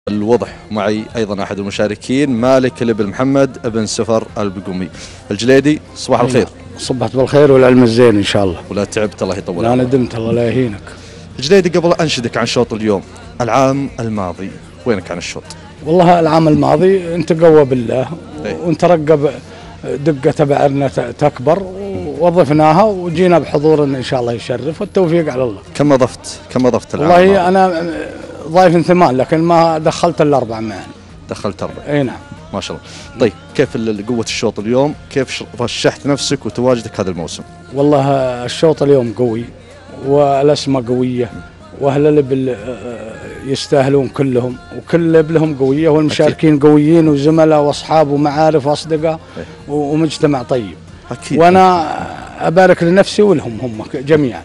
الوضح. معي أيضا أحد المشاركين مالك الابن محمد ابن سفر البقومي الجليدي. صباح الخير. صبحت بالخير والعلم الزين إن شاء الله. ولا تعبت الله يطول لا عمرك. ندمت الله لا يهينك. الجليدي قبل أنشدك عن شوط اليوم، العام الماضي وينك عن الشوط؟ والله العام الماضي انت قوى بالله ونترقب دقة تبعنا تكبر ووظفناها وجينا بحضور إن شاء الله يشرف والتوفيق على الله. كم أضفت العام والله الماضي؟ أنا ضايف 8 لكن ما دخلت إلا 4 معي. دخلت 4. أي نعم. ما شاء الله. طيب كيف قوة الشوط اليوم؟ كيف رشحت نفسك وتواجدك هذا الموسم؟ والله الشوط اليوم قوي والأسماء قوية وأهل الإبل يستاهلون كلهم وكل إبلهم قوية والمشاركين أكيد. قويين وزملاء وأصحاب ومعارف وأصدقاء ومجتمع طيب أكيد. وأنا أبارك لنفسي ولهم هم جميعا.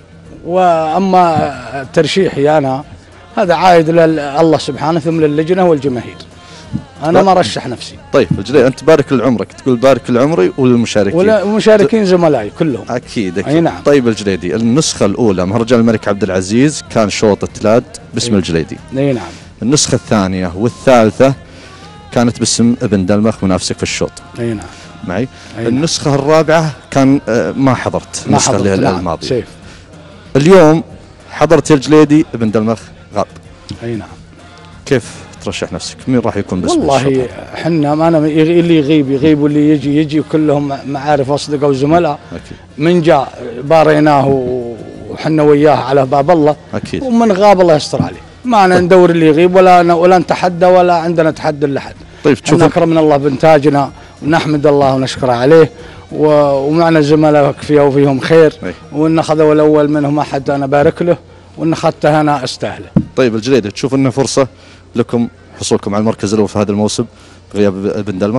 وأما ترشيحي أنا هذا عائد لله سبحانه ثم للجنة والجماهير. أنا ما رشح نفسي. طيب الجليدي أنت بارك لعمرك، تقول بارك لعمري وللمشاركين والمشاركين زملائي كلهم. أكيد أي نعم. طيب الجليدي النسخة الأولى مهرجان الملك عبد العزيز كان شوط التلاد باسم الجليدي. أي نعم. النسخة الثانية والثالثة كانت باسم ابن دلمخ منافسك في الشوط. أي نعم. معي. نعم. النسخة الرابعة كان ما حضرت النسخة الماضية. سيف. اليوم حضرت الجليدي ابن دلمخ غاب. أي نعم. كيف ترشح نفسك؟ مين راح يكون باسم الشوط؟ والله احنا ما أنا اللي يغيب واللي يجي وكلهم معارف واصدقاء وزملاء. أكيد. من جاء باريناه وحنا وياه على باب الله. أكيد. ومن غاب الله يستر عليه. ما ندور اللي يغيب ولا نتحدى ولا عندنا تحدى لأحد. طيب تشوف أكرمنا الله بإنتاجنا ونحمد الله ونشكره عليه ومعنا زملاء كفيه وفيهم خير. وإن أخذوا الأول منهم أحد أنا بارك له وإن أخذته أنا أستاهله. طيب الجليدي تشوف إنه فرصة لكم حصولكم على المركز الأول في هذا الموسم بغياب ابن دلمخ؟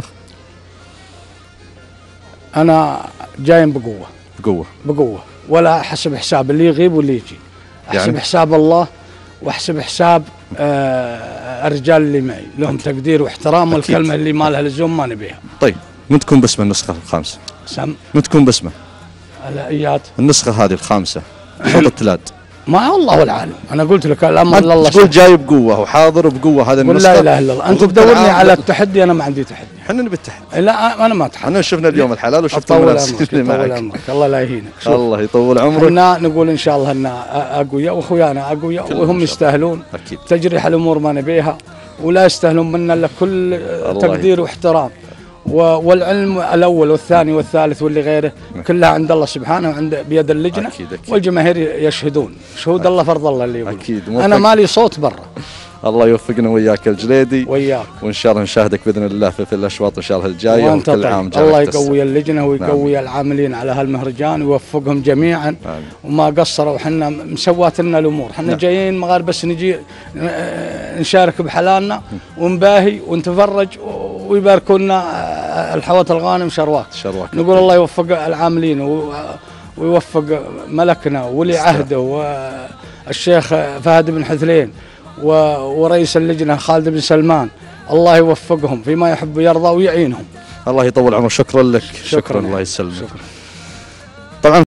أنا جاي بقوة ولا أحسب حساب اللي يغيب واللي يجي. أحسب يعني؟ حساب الله وأحسب حساب الرجال اللي معي لهم أكيد. تقدير واحترام. والكلمة اللي ما لها لزوم ما نبيها. طيب من تكون باسمه النسخة الخامسة؟ من تكون باسمه؟ الإياد. النسخة هذه الخامسة شوط التلاد. ما الله العالم. انا قلت لك الامر لله. تقول جاي بقوه وحاضر بقوه هذا النسخه. لا اله الا الله. انت تدورني على التحدي انا ما عندي تحدي. احنا نبي التحدي. لا انا ما اتحدى. احنا شفنا اليوم الحلال وشفت المنافسين اللي معك. طول عمرك الله لا يهينك. الله يطول عمرك. احنا نقول ان شاء الله ان اقوياء واخويانا اقوياء وهم يستاهلون. اكيد. تجريح الامور ما نبيها ولا يستاهلون منا الا كل تقدير واحترام. والعلم الأول والثاني والثالث واللي غيره كلها عند الله سبحانه وعند بيد اللجنة. أكيد. والجماهير يشهدون شهود الله فرض الله اللي يقول. أكيد. أنا مالي صوت برا. الله يوفقنا وياك الجليدي وياك وإن شاء الله نشاهدك بإذن الله في الأشواط إن شاء الله الجاية وكل عام الله يقوي اللجنة ويقوي العاملين على هالمهرجان ويوفقهم جميعا. آمين. وما قصروا وحنا مسوات لنا الأمور. حنا جايين مغار بس نجي نشارك بحلالنا ونباهي ونتفرج ويباركونا الحوات الغانم شرواك. نقول الله يوفق العاملين ويوفق ملكنا ولي عهده والشيخ فهد بن حثلين ورئيس اللجنة خالد بن سلمان. الله يوفقهم فيما يحب ويرضى ويعينهم. الله يطول عمرك. شكرا لك. شكرا الله يسلمك.